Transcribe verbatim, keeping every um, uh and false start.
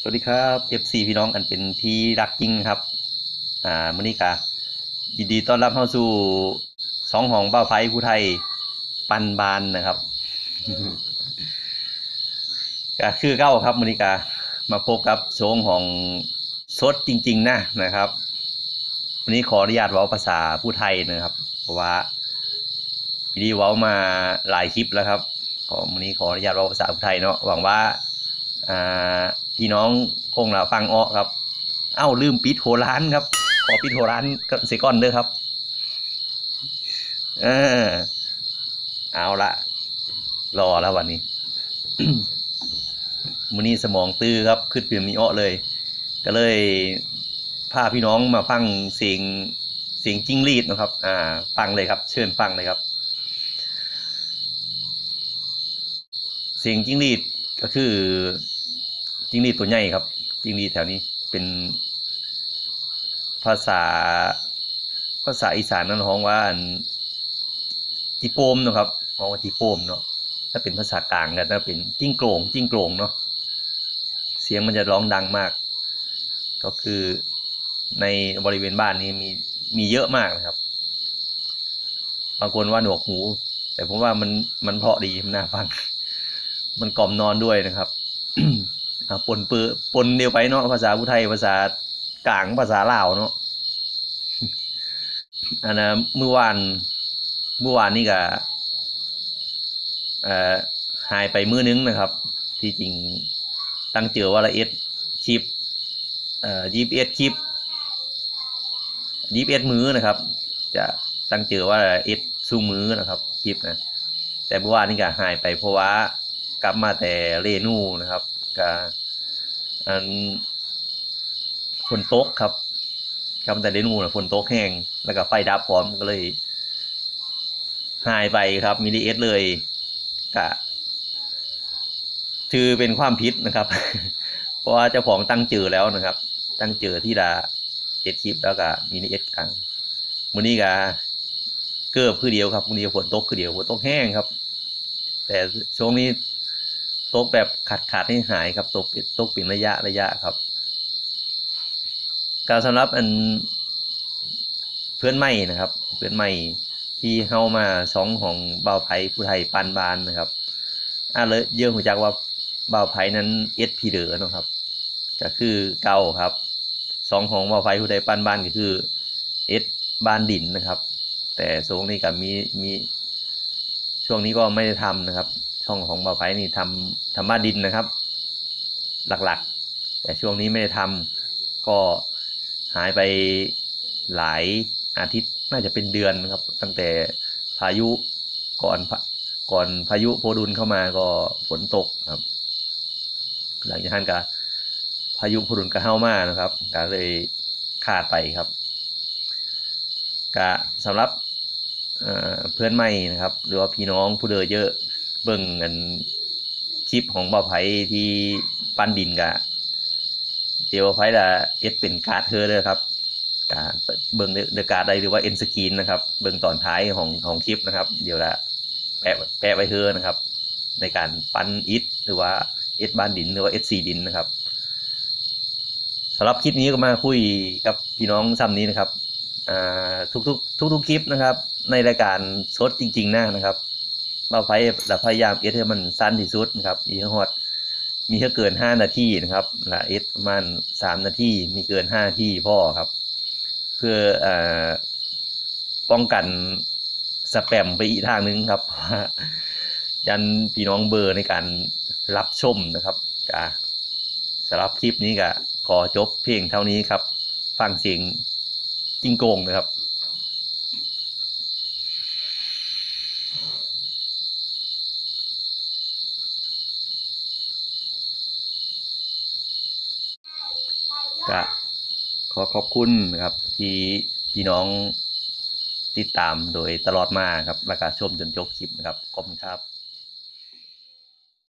สวัสดีครับ เอฟ ซี พี่น้องกันเป็นที่รักจริงครับอ่ามื้อนี้ก็ยินดีต้อนรับเข้าสู่สองห้องเบ้าไผ่ผู้ไทยปันบานนะครับก็คือเก้าครับมื้อนี้ก็มาพบกับโชงของสดจริงๆนะนะครับวันนี้ขออนุญาตเว้าภาษาผู้ไทยนะครับเพราะว่าพี่ดีเว้ามาหลายคลิปแล้วครับขอมื้อนี้ขออนุญาตเว้าภาษาผู้ไทยเนาะหวังว่าอ่าพี่น้องคงละฟังออกครับเอ้าลืมปิดโหร้านครับขอปิดโหร้านก็เสียก่อนเด้อครับเออเอาละรอแล้ววันนี้ มื้อนี้สมองตื้อครับขึ้นเปลี่ยนมีอ้อเลย ก็เลยพาพี่น้องมาฟังเสียงเสียงจิ้งหรีดนะครับอ่าฟังเลยครับเชิญฟังเลยครับเสียงจิ้งหรีดก็คือจิ้งหรีดตัวใหญ่ครับจิ้งหรีดแถวนี้เป็นภาษาภาษาอีสานนั่นฮ้องว่าอันจิโปมนะครับฮ้องว่าจิโปมเนาะถ้าเป็นภาษากลางก็จะเป็นจิ้งโกลงจิ้งโกลงเนาะเสียงมันจะร้องดังมากก็คือในบริเวณบ้านนี้มีมีเยอะมากนะครับบางคนว่าหนวกหูแต่ผมว่ามันมันเพราะดีมันน่าฟังมันกล่อมนอนด้วยนะครับ ปนเปื้อปนเดียวไปเนาะภาษาพุไทยภาษากลางภาษาลาวเนาะอันนะเมื่อวานเมื่อวานนี่ก็หายไปมื้อนึงนะครับที่จริงตั้งเจอว่าละเอ็ดคลิปเอ่อยี่สิบเอ็ดคลิปยี่สิบเอ็ดมื้อนะครับจะตั้งเจอว่าเอ็ดสู้มื้อนะครับคลิปนะแต่เมื่อวานนี่ก็หายไปเพราะว่ากลับมาแต่เรนูนะครับก็อันฝนตกครับกลับมาแต่เรนูนะฝนตกแห้งแล้วก็ไฟดับพร้อมก็เลยหายไปครับมีดีเอสเลยก็ถือเป็นความผิดนะครับ เพราะว่าเจ้าของตั้งเจอแล้วนะครับ ตั้งเจอที่ดาเอ็ดคลิปแล้วก็มีดีเอสกลางมื้อนี้ก็เกือบคือเดียวครับมื้อนี้ฝนตกคือเดียวฝนตกแห้งครับแต่ช่วงนี้ตกแบบขาดขาดให้หายครับตกตกเป็นระยะระยะครับการสำหรับอันเพื่อนใหม่นะครับ เพื่อนใหม่ที่เข้ามาสองของเบาไผ่ผู้ไทยปานบานนะครับอ่าเลยเยอะหัวจักว่าเบาไผ่นั้นเอสพีเดอร์นะครับก็คือเก่าครับสองของเบาไผ่ผู้ไทยปานบานก็คือเอสบานดินนะครับแต่ช่วงนี้ก็มีมีช่วงนี้ก็ไม่ได้ทำนะครับช่องของเบาไผ่นี่ทำทำบ้านดินนะครับหลักๆแต่ช่วงนี้ไม่ได้ทำก็หายไปหลายอาทิตย์น่าจะเป็นเดือนนะครับตั้งแต่พายุก่อนก่อนพายุโพดุลเข้ามาก็ฝนตกครับหลังจากนั้นก็พายุโพดุลก็เข้ามานะครับก็เลยขาดไปครับก็สำหรับเพื่อนใหม่นะครับหรือว่าพี่น้องผู้เดอเยอะเบิ่งกันคลิปของบ่าวไผ่ที่ปั้นดินกะเดี๋ยวบ่าวไผ่ละเอ็ดเป็นการ์ดเธอเลยครับการเบิ่งเดอะการ์ดใดหรือว่าเอ็นสกรีนนะครับเบิ่งตอนท้ายของของคลิปนะครับเดี๋ยวละแปะแปะไว้เธอนะครับในการปั้นอิฐหรือว่าเอ็ดบ้านดินหรือว่าเอ็ดซีดินนะครับสำหรับคลิปนี้ก็มาคุยกับพี่น้องซ้ำนี้นะครับทุกทุกทุกทุกคลิปนะครับในรายการสดจริงๆนะนะครับบ่าวไผ่เราพยายามเอ็ดให้มันสั้นที่สุดนะครับมีทั้งหมดมีแค่เกินห้านาทีนะครับละเอ็ดประมาณสามนาทีมีเกินห้านาทีพ่อครับเพื่ออ่าป้องกันสแปมไปอีกทางนึงครับยันพี่น้องเบอร์ในการรับชมนะครับก็สำหรับคลิปนี้ก็ขอจบเพียงเท่านี้ครับฟังเสียงจิ้งโกงนะครับก็ขอขอบคุณนะครับที่พี่น้องติดตามโดยตลอดมาครับแล้วก็ชมจนจบคลิปนะครับขอบคุณครับ